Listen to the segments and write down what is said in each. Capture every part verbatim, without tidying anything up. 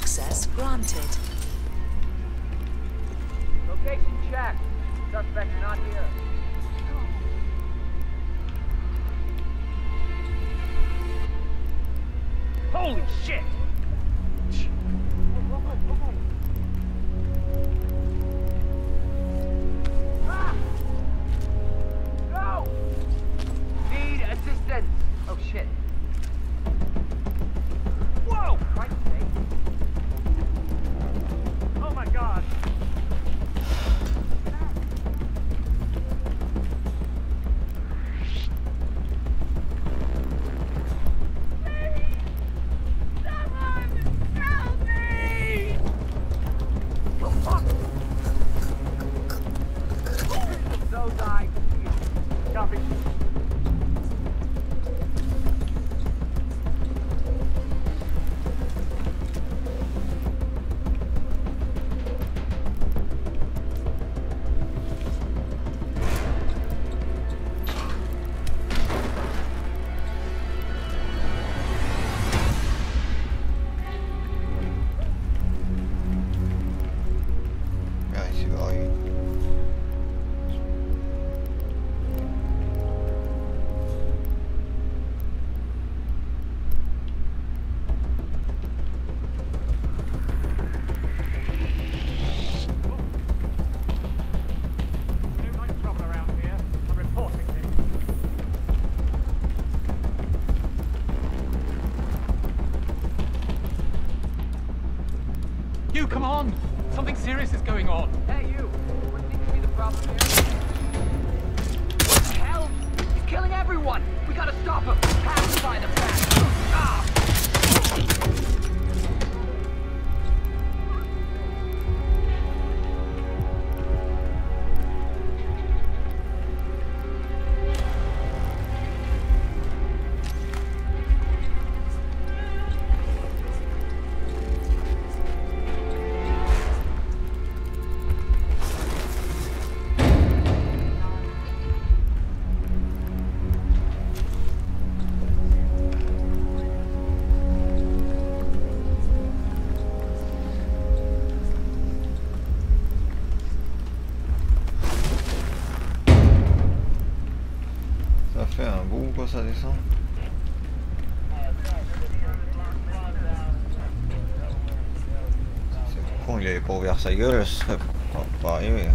Access granted. Location checked. Suspect not here. Holy shit! Ah! No! Need assistance! Oh shit. Whoa! Christ's sake. Oh my god! You, come on! Something serious is going on. Hey, you! What seems to be the problem here? What the hell? He's killing everyone! We gotta stop him! Pacify the pack! Ah! Ça fait un boom quand ça descend. C'est con, il avait pas ouvert sa gueule, ça serait pas, pas arrivé.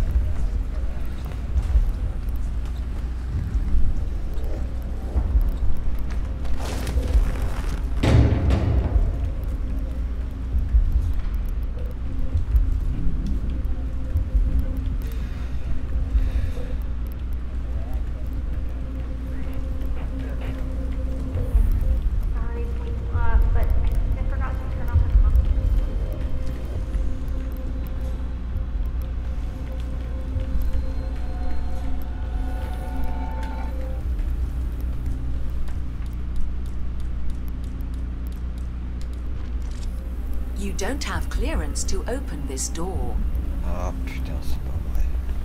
You don't have clearance to open this door. Ah putain, c'est pas vrai.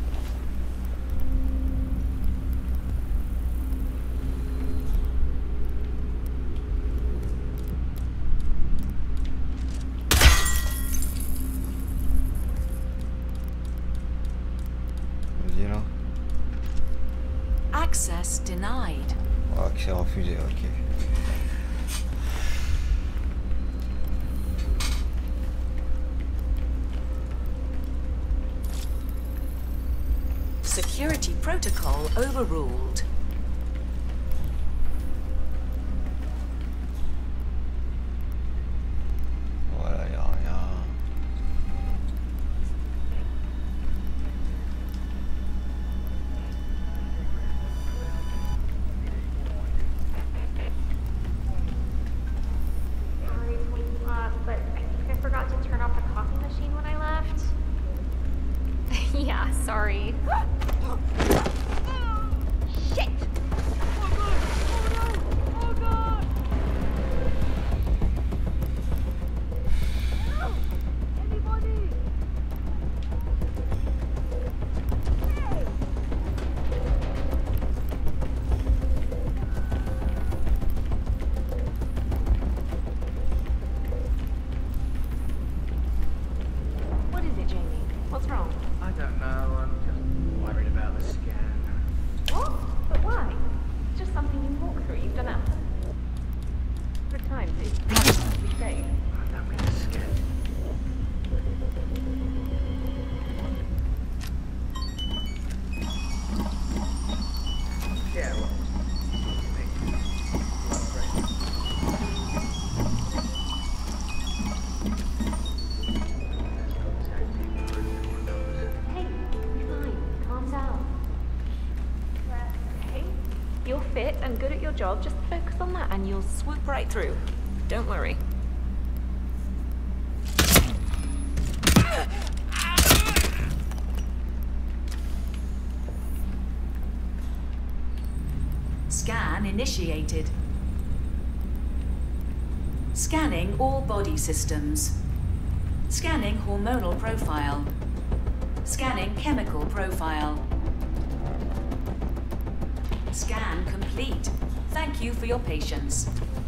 Vas-y là. Access denied. Ah, accès refusé, ok. Security protocol overruled. Voilà, y a rien. Sorry to wake you up, but I think I forgot to turn off the coffee machine when I left. Yeah, sorry. Shit! Oh god! Oh no! Oh god! Help! Anybody? Hey! job, just focus on that and you'll swoop right through. Don't worry. Scan initiated. Scanning all body systems. Scanning hormonal profile. Scanning chemical profile. Scan complete. Thank you for your patience.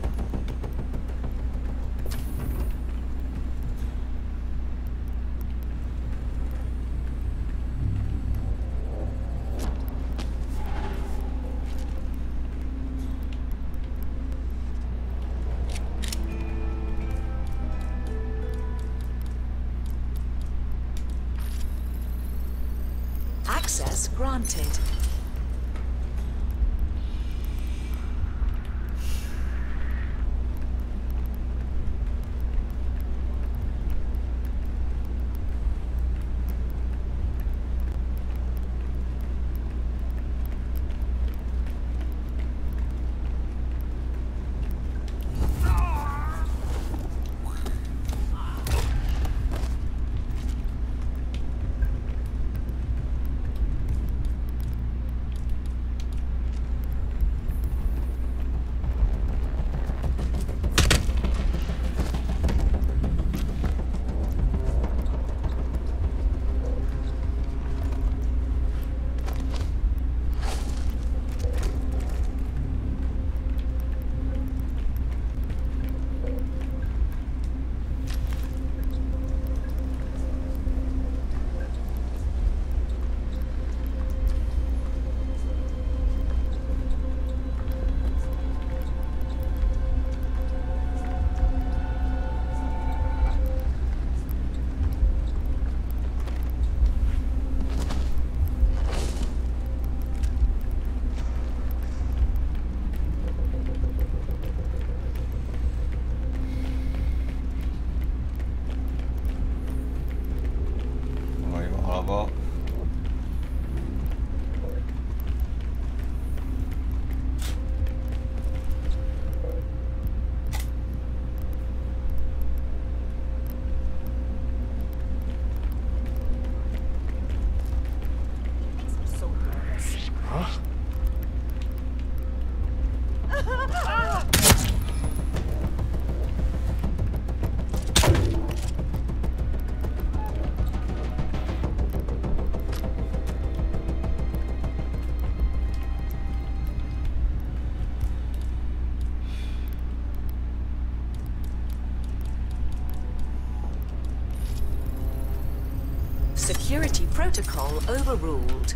Access granted. Security protocol overruled.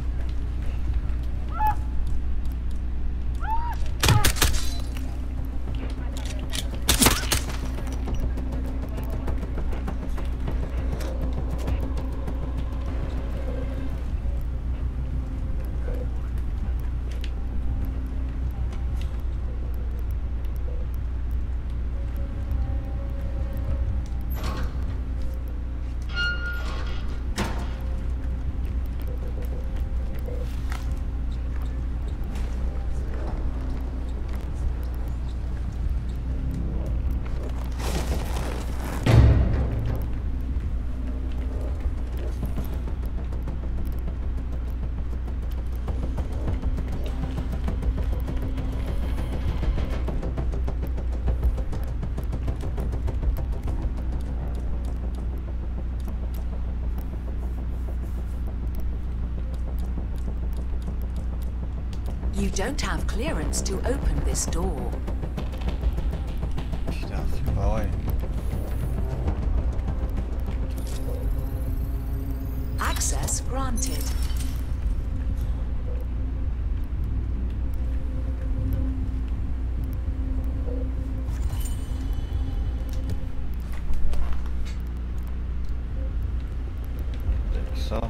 You don't have clearance to open this door. Putain, c'est pas vrai. Access granted. Ça.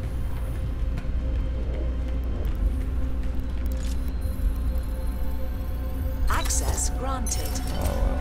Access granted. Ah ouais.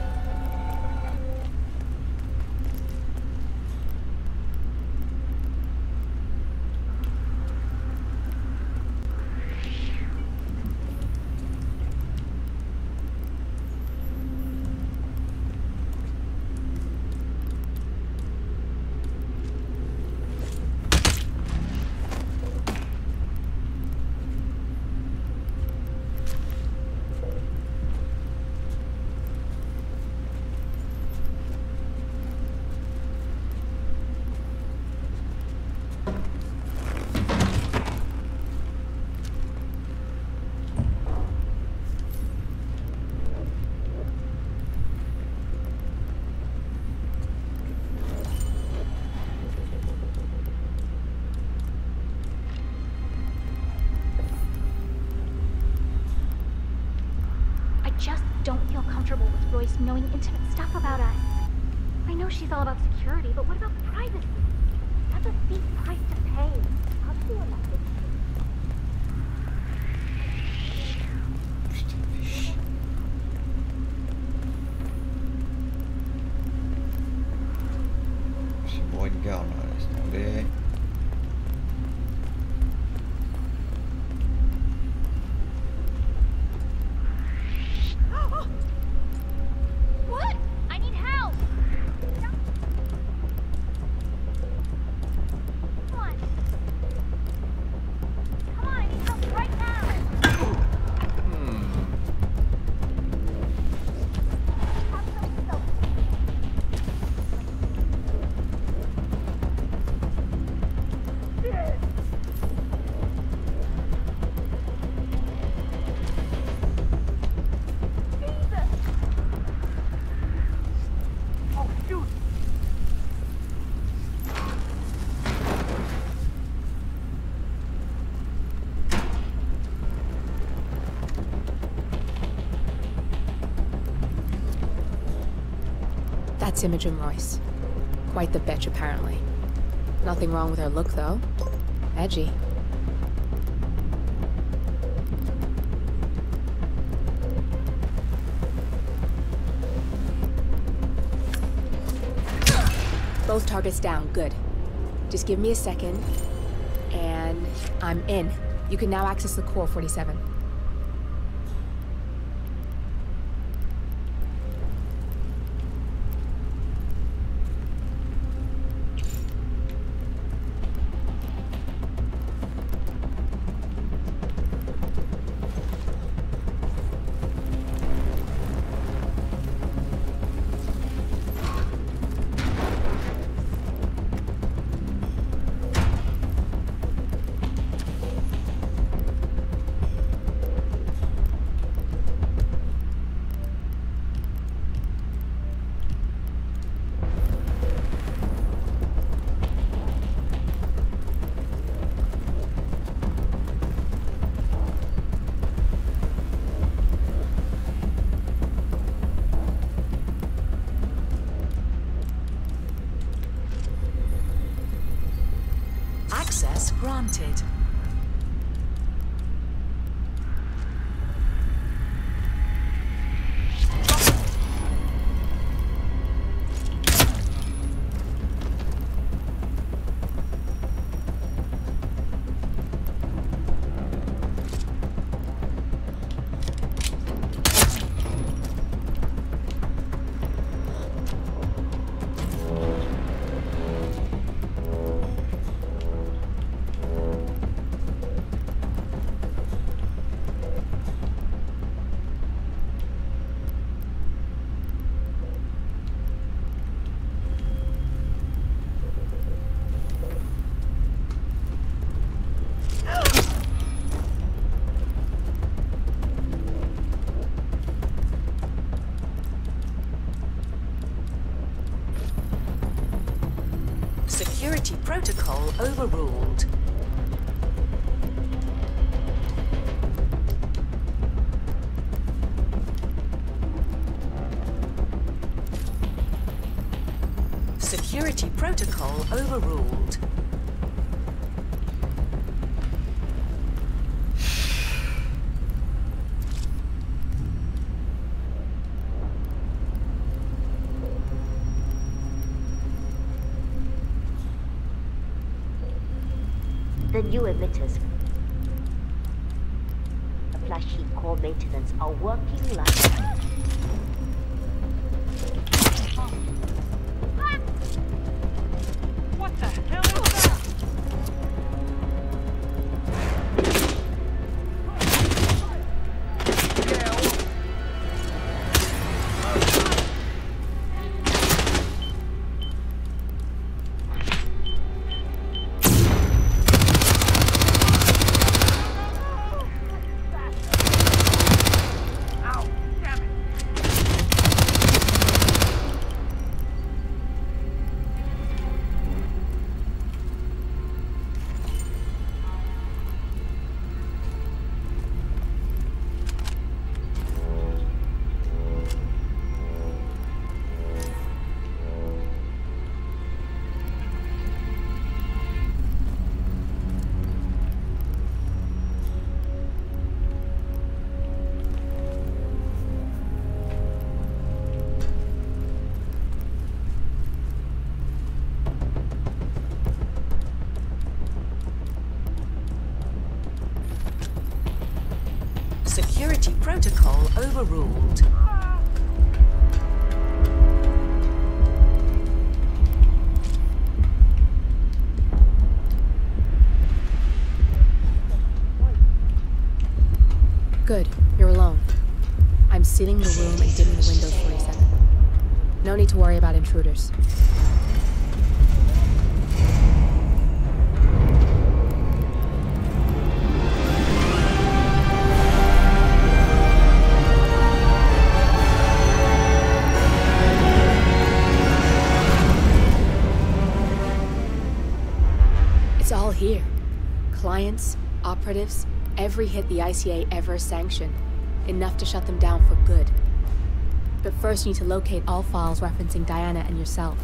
comfortable with Royce knowing intimate stuff about us. I know she's all about security, but what about privacy? That's a steep price to pay. I'll see what that is. Si voin käydä näistä. Oli. What? I need help! Come on. Come on, I need help right now! Have some soap. Oh, shoot! That's Imogen Royce. Quite the bitch, apparently. Nothing wrong with her look, though. Edgy. Both targets down. Good. Just give me a second, and I'm in. You can now access the core, forty-seven. Access granted. Security protocol overruled. Security protocol overruled. The new emitters, the flash heap core maintenance, are working like... What the hell is that? Ow, damn it. Security protocol overruled. Good. You're alone. I'm sealing the room and dimming the windows, forty-seven. No need to worry about intruders. It's all here. Clients, operatives, every hit the I C A ever sanctioned. Enough to shut them down for good. But first you need to locate all files referencing Diana and yourself.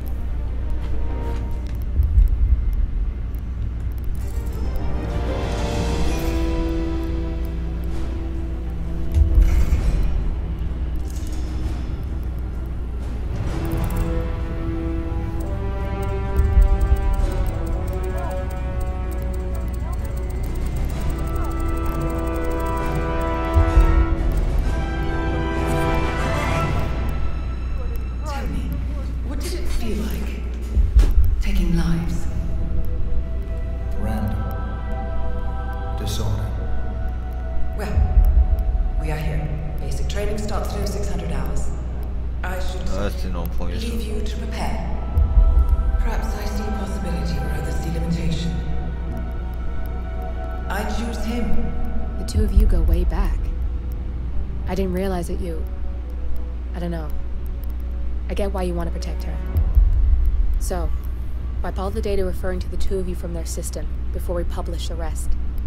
I didn't realize that you... I don't know. I get why you want to protect her. So, wipe all the data referring to the two of you from their system before we publish the rest.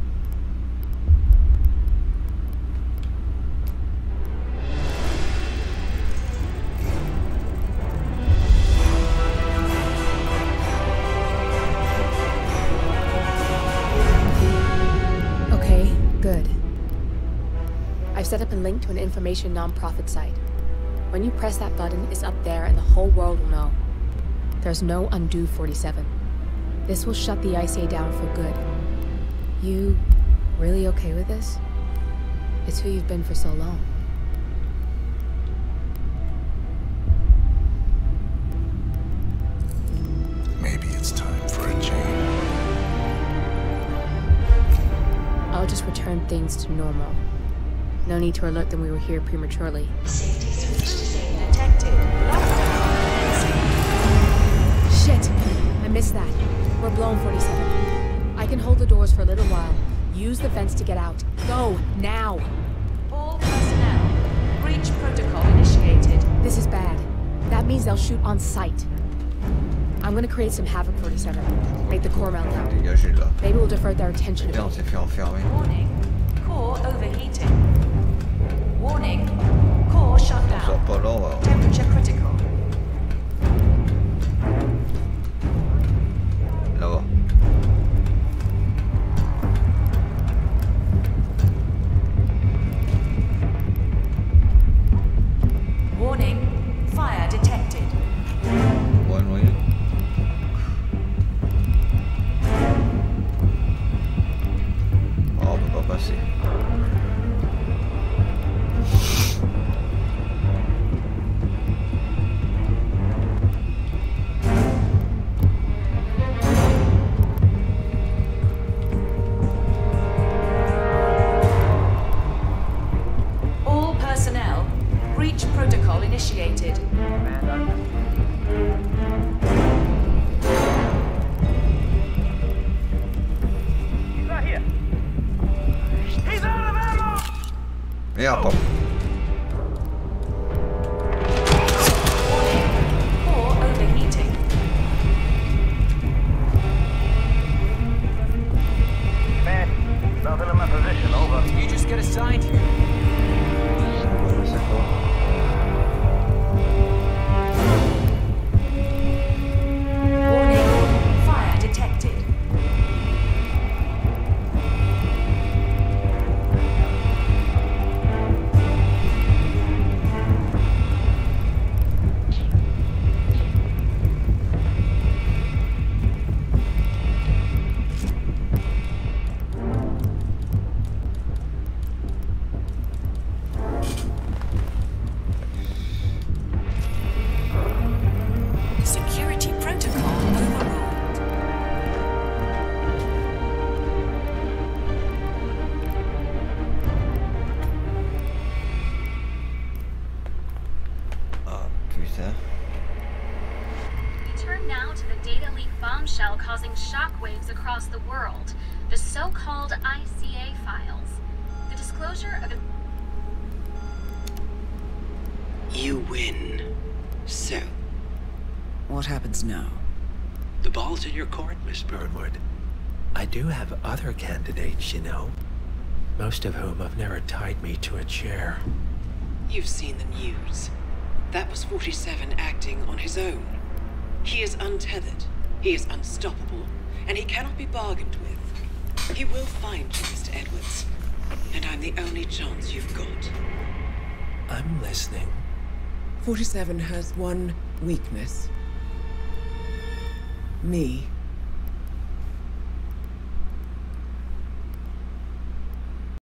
Okay, good. I've set up a link to an information non-profit site. When you press that button, it's up there and the whole world will know. There's no undo, forty-seven. This will shut the I C A down for good. You really okay with this? It's who you've been for so long. Maybe it's time for a change. I'll just return things to normal. No need to alert them we were here prematurely. Safety switch detected. Shit! I missed that. We're blown, forty-seven. I can hold the doors for a little while. Use the vents to get out. Go, now! All personnel. Breach protocol initiated. This is bad. That means they'll shoot on sight. I'm gonna create some havoc, forty-seven. Make the core melt down. Dégagez là. Maybe we'll divert their attention. Bien, on s'est fait enfermer. Warning. Core overheating. Warning. Core shut On sort down. pas là, on va... Temperature critical. Là-bas. Warning. Fire detected. Ouais, noyé. Oh, on peut pas passer. All personnel. Breach protocol initiated. Merde, pas. Core overheating. Man, nothing in my position, over. You just get assigned here. C'est quoi? Warning. Fire detected. to the data leak bombshell causing shockwaves across the world. The so-called I C A files. The disclosure of... You win. So, what happens now? the ball's in your court, Miss Burnwood. I do have other candidates, you know. Most of whom have never tied me to a chair. You've seen the news. That was forty-seven acting on his own. He is untethered, he is unstoppable, and he cannot be bargained with. He will find you, Mister Edwards. And I'm the only chance you've got. I'm listening. forty-seven has one weakness. Me.